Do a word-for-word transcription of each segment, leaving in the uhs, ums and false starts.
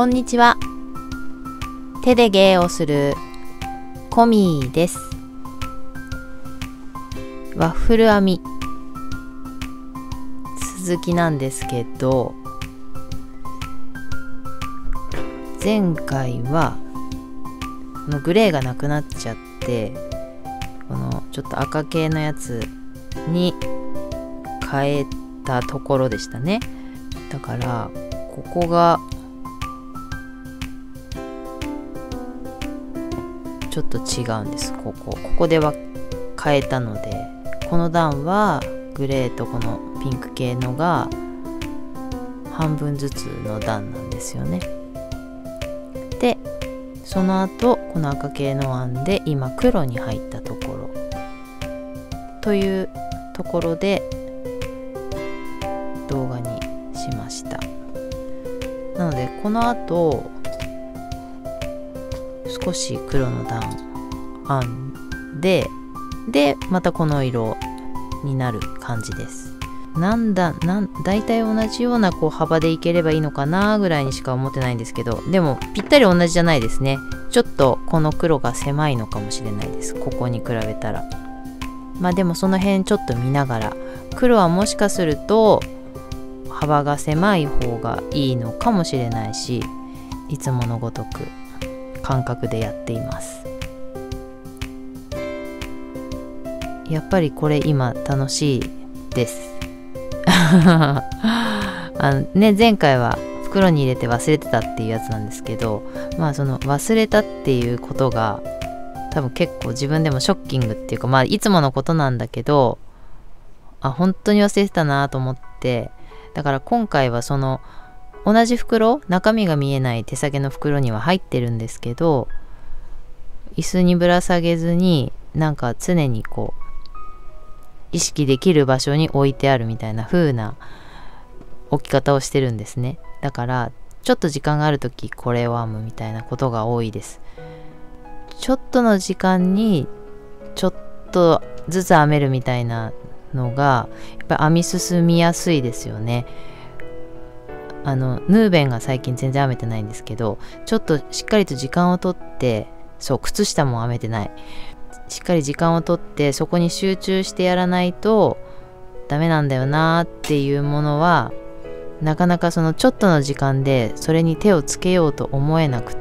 こんにちは。手で芸をするコミーです。ワッフル編み続きなんですけど、前回はこのグレーがなくなっちゃって、このちょっと赤系のやつに変えたところでしたね。だからここがちょっと違うんです。ここここでは変えたので、この段はグレーとこのピンク系のが半分ずつの段なんですよね。でその後この赤系の案で今黒に入ったところというところで動画にしました。なのでこの後少し黒の段編んででまたこの色になる感じです。なんだなんだいたい同じようなこう幅でいければいいのかなぐらいにしか思ってないんですけど、でもぴったり同じじゃないですね。ちょっとこの黒が狭いのかもしれないです、ここに比べたら。まあでもその辺ちょっと見ながら、黒はもしかすると幅が狭い方がいいのかもしれないし、いつものごとく感覚でやっています。やっぱりこれ今楽しいですあのね、前回は袋に入れて忘れてたっていうやつなんですけど、まあその忘れたっていうことが多分結構自分でもショッキングっていうか、まあいつものことなんだけど、あ本当に忘れてたなと思って、だから今回はその同じ袋、中身が見えない手提げの袋には入ってるんですけど、椅子にぶら下げずになんか常にこう意識できる場所に置いてあるみたいな風な置き方をしてるんですね。だからちょっと時間があるときこれを編むみたいなことが多いです。ちょっとの時間にちょっとずつ編めるみたいなのがやっぱり編み進みやすいですよね。あのヌーベンが最近全然編めてないんですけど、ちょっとしっかりと時間をとって、そう靴下も編めてない、しっかり時間をとってそこに集中してやらないとダメなんだよなっていうものは、なかなかそのちょっとの時間でそれに手をつけようと思えなくって、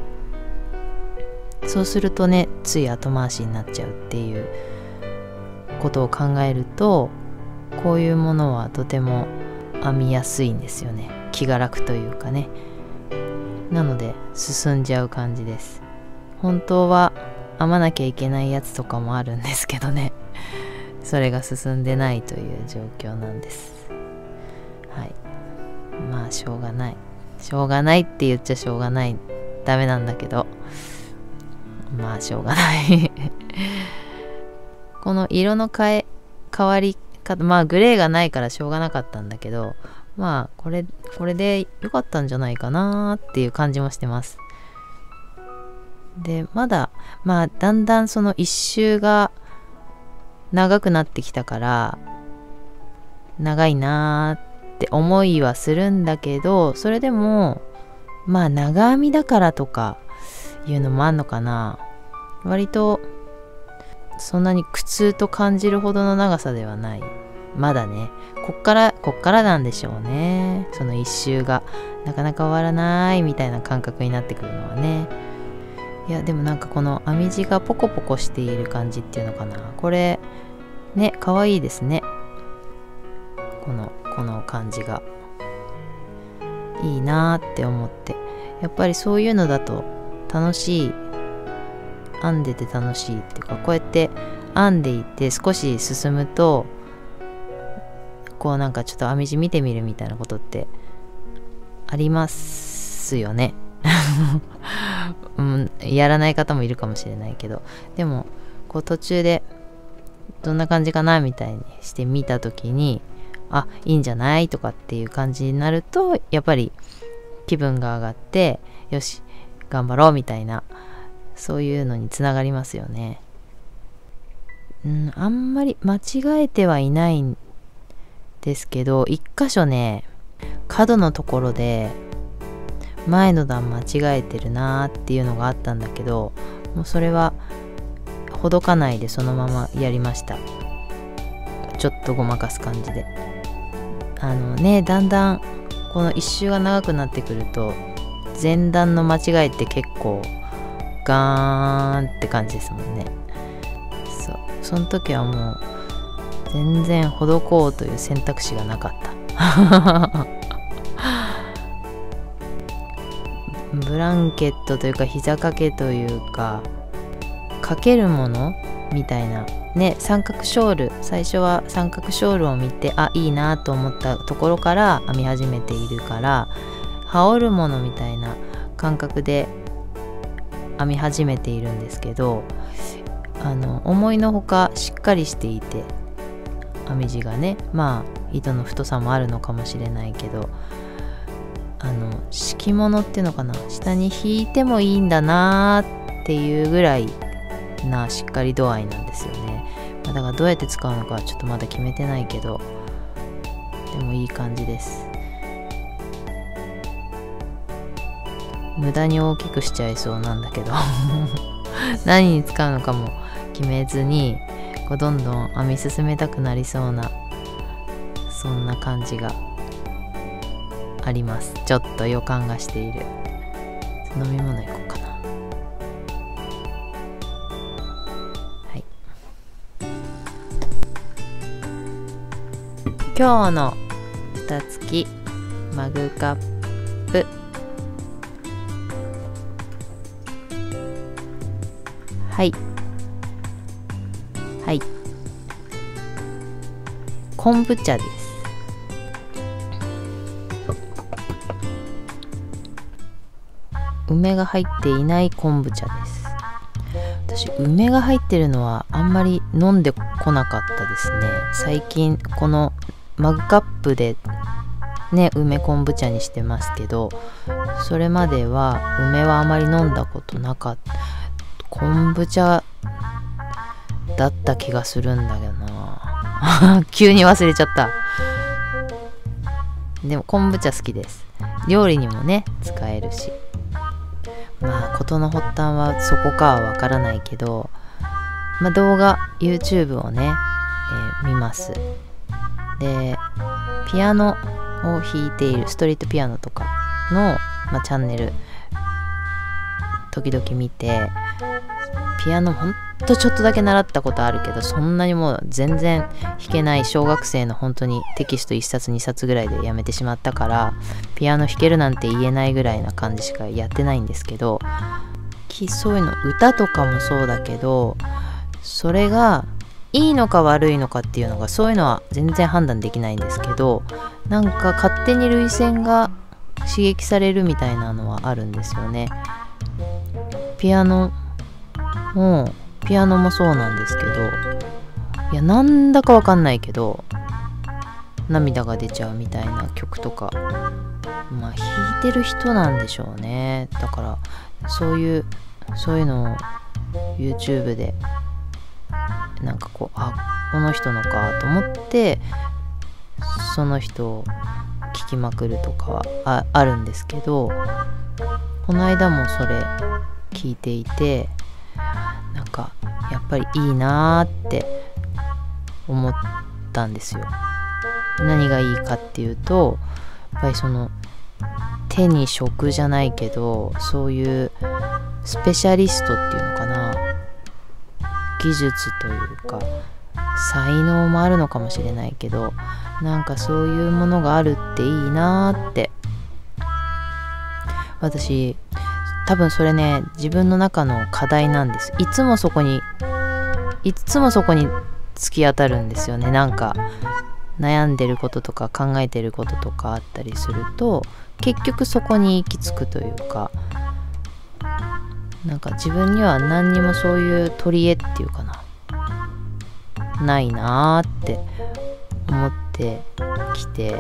そうするとねつい後回しになっちゃうっていうことを考えると、こういうものはとても編みやすいんですよね。気が楽というかね。なので進んじゃう感じです。本当は編まなきゃいけないやつとかもあるんですけどね、それが進んでないという状況なんです。はい、まあしょうがないしょうがないって言っちゃしょうがない、ダメなんだけど、まあしょうがないこの色の変え変わり方、まあグレーがないからしょうがなかったんだけど、まあこれこれで良かったんじゃないかなっていう感じもしてます。でまだまあだんだんその一周が長くなってきたから長いなーって思いはするんだけど、それでもまあ長編みだからとかいうのもあんのかな。割とそんなに苦痛と感じるほどの長さではない。まだね、こっからこっからなんでしょうね。その一周がなかなか終わらないみたいな感覚になってくるのはね。いやでもなんかこの編み地がポコポコしている感じっていうのかな、これね可愛いですね。このこの感じがいいなーって思って、やっぱりそういうのだと楽しい、編んでて楽しいっていうか、こうやって編んでいて少し進むとこうなんかちょっと編み地見てみるみたいなことってありますよねうん、やらない方もいるかもしれないけど、でもこう途中でどんな感じかなみたいにして見た時に、あいいんじゃないとかっていう感じになると、やっぱり気分が上がって、よし頑張ろうみたいな、そういうのにつながりますよね。うん、あんまり間違えてはいないんですけど、一箇所ね角のところで前の段間違えてるなーっていうのがあったんだけど、もうそれはほどかないでそのままやりました。ちょっとごまかす感じで。あのね、だんだんこの一周が長くなってくると前段の間違いって結構ガーンって感じですもんね。そう、その時はもう全然ほこうという選択肢がなかったブランケットというか膝掛けというかかけるものみたいなね、三角ショール、最初は三角ショールを見て、あ、いいなと思ったところから編み始めているから、羽織るものみたいな感覚で編み始めているんですけど、あの思いのほかしっかりしていて、編み地がね、まあ糸の太さもあるのかもしれないけど、あの敷物っていうのかな、下に引いてもいいんだなーっていうぐらいなしっかり度合いなんですよね。だからどうやって使うのかはちょっとまだ決めてないけど、でもいい感じです。無駄に大きくしちゃいそうなんだけど何に使うのかも決めずにこうどんどん編み進めたくなりそうな、そんな感じがあります。ちょっと予感がしている。飲み物いこうかな。はい、今日の蓋付きマグカップ、はいはい昆布茶です。梅が入っていない昆布茶です。私梅が入ってるのはあんまり飲んでこなかったですね。最近このマグカップでね梅昆布茶にしてますけど、それまでは梅はあまり飲んだことなかった。昆布茶だった気がするんだけどな急に忘れちゃった。でも昆布茶好きです。料理にもね使えるし、まあ事の発端はそこかはわからないけど、まあ、動画 YouTube をね、えー、見ます。でピアノを弾いているストリートピアノとかの、まあ、チャンネル時々見て、ピアノほんとちょっとだけ習ったことあるけど、そんなにもう全然弾けない小学生の本当にテキストいっさつにさつぐらいでやめてしまったから、ピアノ弾けるなんて言えないぐらいな感じしかやってないんですけど、そういうの歌とかもそうだけど、それがいいのか悪いのかっていうのが、そういうのは全然判断できないんですけど、なんか勝手に涙腺が刺激されるみたいなのはあるんですよね。ピアノもピアノもそうなんですけど、いやなんだかわかんないけど涙が出ちゃうみたいな曲とか、まあ弾いてる人なんでしょうね。だからそういうそういうのを YouTube でなんかこう、あ、この人のかと思ってその人を聞きまくるとかは あ, あるんですけど、この間もそれ聞いていて、なんかやっぱりいいなーって思ったんですよ。何がいいかっていうと、やっぱりその手に職じゃないけど、そういうスペシャリストっていうのかな、技術というか才能もあるのかもしれないけど、なんかそういうものがあるっていいなーって。私多分それね、自分の中の課題なんです。いつもそこにいつもそこに突き当たるんですよね。なんか悩んでることとか考えてることとかあったりすると、結局そこに行き着くというか、なんか自分には何にもそういう取り柄っていうかな、ないなーって思ってきて、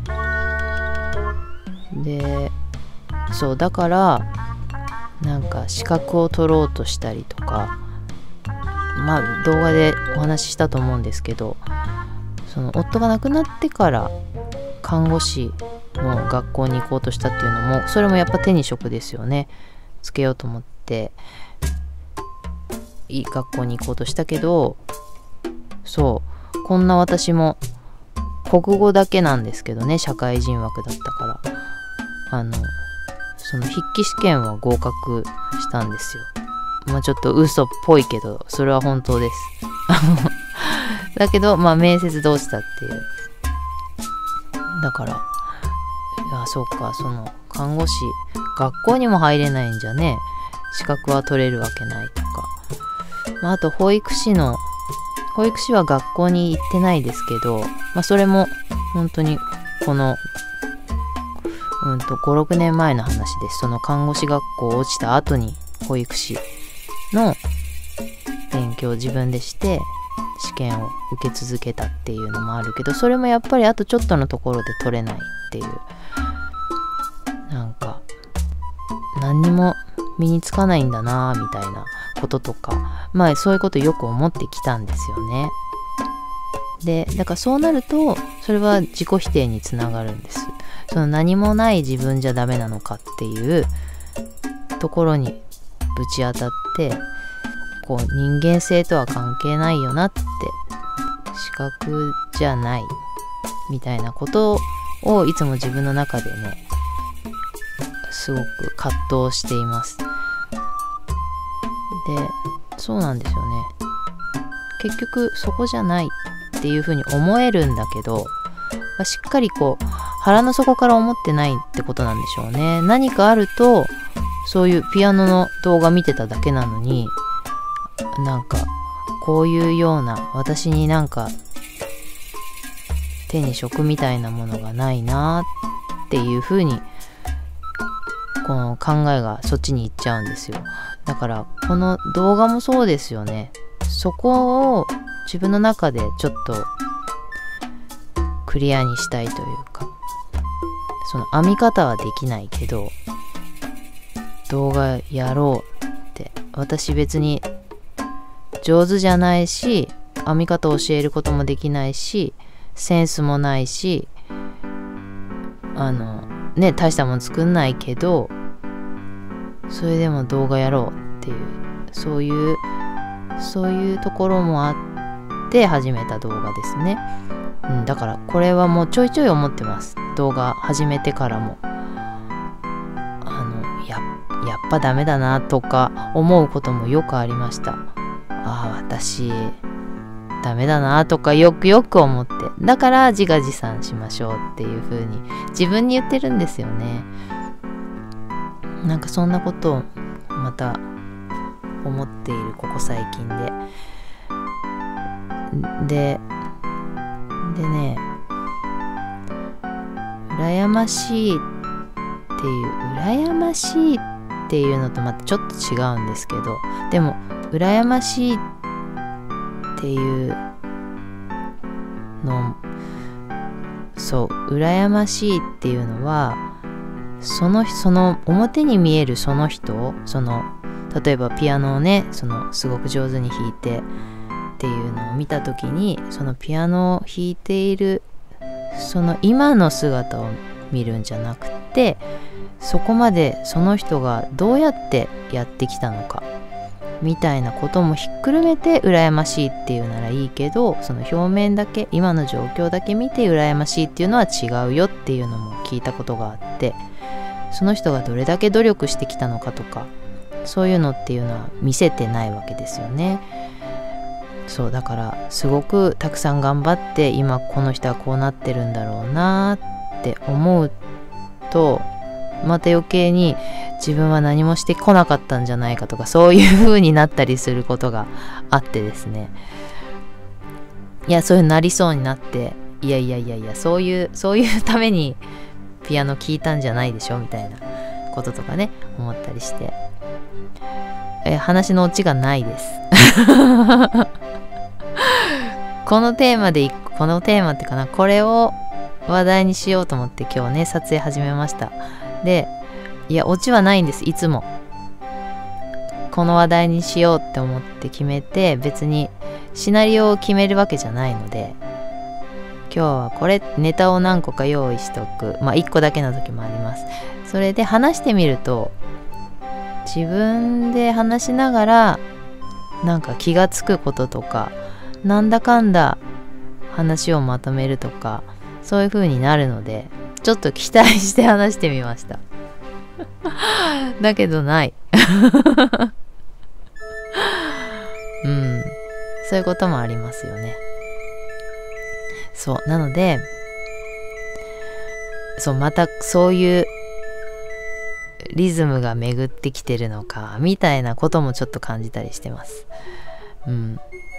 でそうだからなんか資格を取ろうとしたりとか、まあ動画でお話ししたと思うんですけど、その夫が亡くなってから看護師の学校に行こうとしたっていうのも、それもやっぱ手に職ですよね。つけようと思っていい学校に行こうとしたけど、そうこんな私も国語だけなんですけどね、社会人枠だったから、あのその筆記試験は合格したんですよ。まあちょっと嘘っぽいけど、それは本当ですだけどまあ面接どうしたっていう、だから、いやそうか、その看護師学校にも入れないんじゃね、資格は取れるわけないとか、まあ、あと保育士の保育士は学校に行ってないですけど、まあ、それも本当にこのうんとご、ろくねんまえの話です。その看護師学校落ちた後に保育士の勉強を自分でして試験を受け続けたっていうのもあるけど、それもやっぱりあとちょっとのところで取れないっていう、なんか何にも身につかないんだなみたいなこととか、まあそういうことよく思ってきたんですよね。でだからそうなるとそれは自己否定につながるんです。その何もない自分じゃダメなのかっていうところにぶち当たって、こう人間性とは関係ないよなって、資格じゃないみたいなことをいつも自分の中でね、すごく葛藤しています。でそうなんですよね。結局そこじゃないっていうふうに思えるんだけど、しっかりこう腹の底から思ってないってことなんでしょうね。何かあると、そういうピアノの動画見てただけなのに、なんかこういうような私になんか手に職みたいなものがないなっていうふうに、この考えがそっちに行っちゃうんですよ。だからこの動画もそうですよね。そこを自分の中でちょっとクリアにしたいというか、その編み方はできないけど動画やろうって、私別に上手じゃないし編み方を教えることもできないしセンスもないし、あのね大したもん作んないけど、それでも動画やろうっていう、そういうそういうところもあって始めた動画ですね。うん、だからこれはもうちょいちょい思ってます。動画始めてからも、あの や, やっぱダメだなとか思うこともよくありました。ああ私ダメだなとかよくよく思って、だから自画自賛しましょうっていう風に自分に言ってるんですよね。なんかそんなことをまた思っているここ最近でででね、羨ましいっていう羨ましいっていうのとまたちょっと違うんですけど、でも羨ましいっていうの、そう羨ましいっていうのは、そのその表に見えるその人、その例えばピアノをね、そのすごく上手に弾いてっていうのを見た時に、そのピアノを弾いているその今の姿を見るんじゃなくて、そこまでその人がどうやってやってきたのかみたいなこともひっくるめて羨ましいっていうならいいけど、その表面だけ今の状況だけ見て羨ましいっていうのは違うよっていうのも聞いたことがあって、その人がどれだけ努力してきたのかとか、そういうのっていうのは見せてないわけですよね。そうだからすごくたくさん頑張って今この人はこうなってるんだろうなって思うと、また余計に自分は何もしてこなかったんじゃないかとか、そういう風になったりすることがあってですね、いやそういうなりそうになって、いやいやいやいやそういうそういうためにピアノ聴いたんじゃないでしょみたいなこととかね思ったりして、え話のオチがないですこのテーマでこのテーマってかなこれを話題にしようと思って今日ね撮影始めました。でいやオチはないんです。いつもこの話題にしようって思って決めて、別にシナリオを決めるわけじゃないので、 今日はこれネタを何個か用意しとく。まあいっこだけの時もあります。それで話してみると、自分で話しながらなんか気がつくこととか、なんだかんだ話をまとめるとか、そういう風になるので、ちょっと期待して話してみました。だけどないうん、そういうこともありますよね。そうなので、そうまたそういうリズムが巡ってきてるのかみたいなこともちょっと感じたりしてます。うん、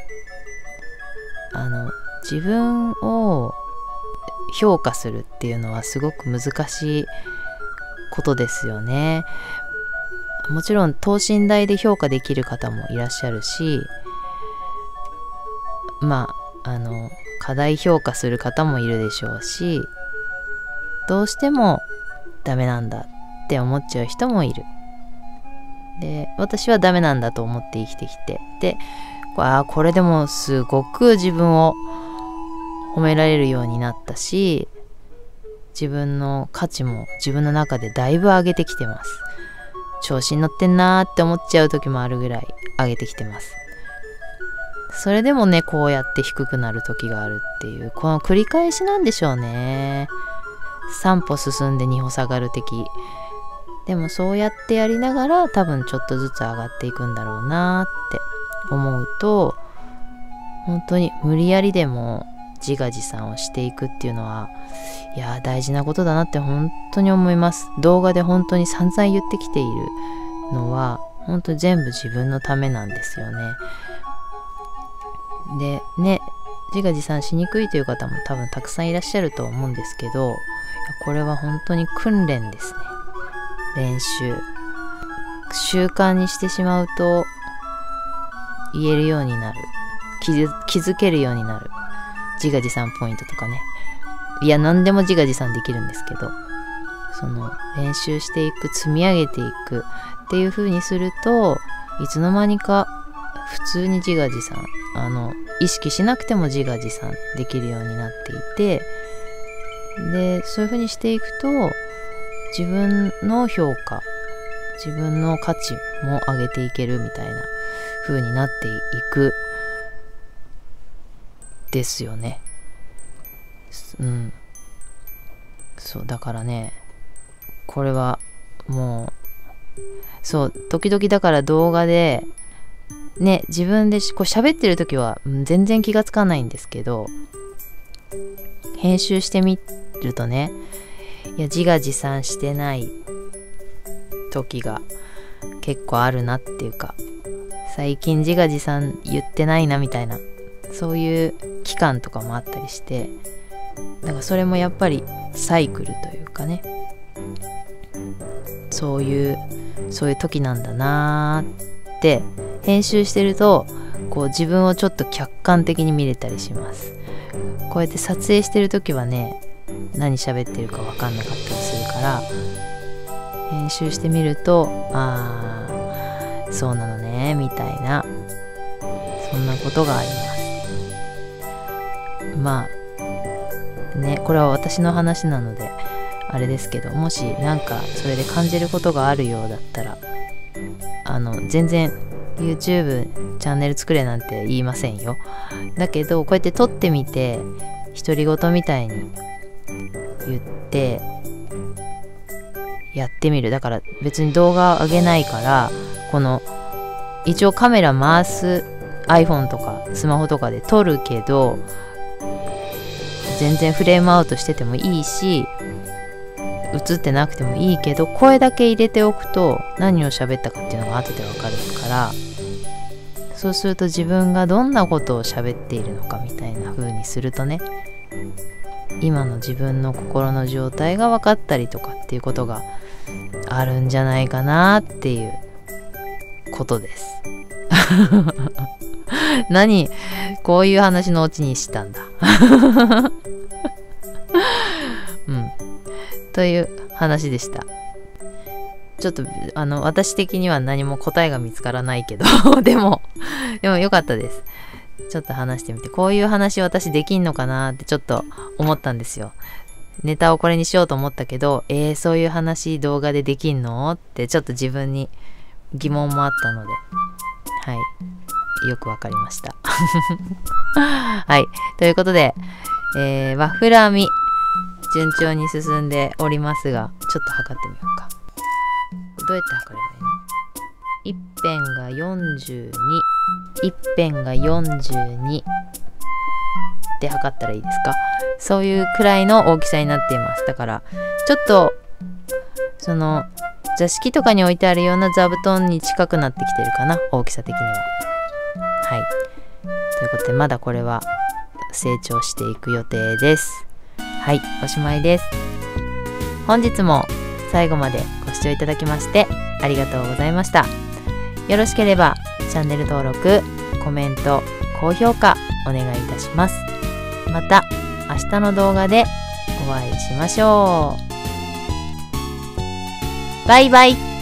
あの自分を評価するっていうのはすごく難しいことですよね。もちろん等身大で評価できる方もいらっしゃるし、まああの過大評価する方もいるでしょうし、どうしてもダメなんだって思っちゃう人もいる。で、私はダメなんだと思って生きてきて、で、ああこれでもすごく自分を褒められるようになったし、自分の価値も自分の中でだいぶ上げてきてます。調子に乗ってんなーって思っちゃう時もあるぐらい上げてきてます。それでもね、こうやって低くなる時があるっていう、この繰り返しなんでしょうね。さん歩進んでに歩下がる的。でもそうやってやりながら多分ちょっとずつ上がっていくんだろうなって思うと、本当に無理やりでも自画自賛をしていくっていうのは、いや大事なことだなって本当に思います。動画で本当に散々言ってきているのは、本当に全部自分のためなんですよね。でね、自画自賛しにくいという方も多分たくさんいらっしゃると思うんですけど、これは本当に訓練ですね。練習。習慣にしてしまうと言えるようになる。気づ、気づけるようになる。自画自賛ポイントとかね。いや、何でも自画自賛できるんですけど、その練習していく、積み上げていくっていう風にすると、いつの間にか普通に自画自賛、あの意識しなくても自画自賛できるようになっていて、でそういう風にしていくと自分の評価、自分の価値も上げていけるみたいな風になっていくですよね。うん、そうだからね、これはもうそう時々だから動画でね、自分でこう喋ってる時は全然気がつかないんですけど、編集してみるとね、いや自画自賛してない時が結構あるなっていうか、最近自画自賛言ってないなみたいな、そういう期間とかもあったりして、だからそれもやっぱりサイクルというかね、そういうそういう時なんだなーって編集してると、こう自分をちょっと客観的に見れたりします。こうやって撮影してる時はね、何喋ってるか分かんなかったりするから、編集してみると、あーそうなのねみたいな、そんなことがあります。まあね、これは私の話なのであれですけど、もしなんかそれで感じることがあるようだったら、あの全然 YouTube チャンネル作れなんて言いませんよ。だけどこうやって撮ってみて、独り言みたいに言ってやってみる。だから別に動画上げないから、この一応カメラ回す iPhone とかスマホとかで撮るけど、全然フレームアウトしててもいいし、映ってなくてもいいけど、声だけ入れておくと何を喋ったかっていうのが後でわかるから、そうすると自分がどんなことを喋っているのかみたいな風にするとね、今の自分の心の状態が分かったりとかっていうことがあるんじゃないかなっていうことです何こういう話のオチにしたんだうんという話でした。ちょっとあの私的には何も答えが見つからないけどでもでも良かったです。 ちょっと話してみて、こういう話私できんのかなってちょっと思ったんですよ。ネタをこれにしようと思ったけど、えー、そういう話動画でできんのってちょっと自分に疑問もあったので、はい、よくわかりました。はい、ということで、えー、ワッフル編み順調に進んでおりますが、ちょっと測ってみようか。どうやって測ればいいの？一辺がよんじゅうに、一辺がよんじゅうにで測ったらいいですか？そういうくらいの大きさになっています。だからちょっとその座敷とかに置いてあるような座布団に近くなってきてるかな、大きさ的には。はい、ということでまだこれは成長していく予定です。はい、おしまいです。本日も最後までご視聴いただきましてありがとうございました。よろしければチャンネル登録、コメント、高評価お願いいたします。また明日の動画でお会いしましょう。バイバイ。